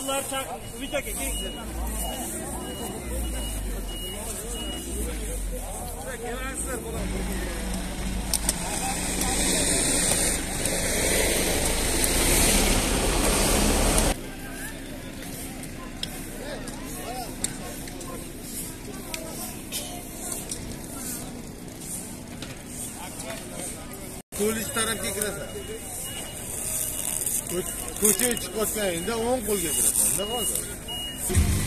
Qizlar videoga kelinglar. Kelansizlar bo'lar. Ko'lish tarafga kirasan. Ko'chaga chiqayotganingda o'ng qo'lga kirasan. Nima qoldi?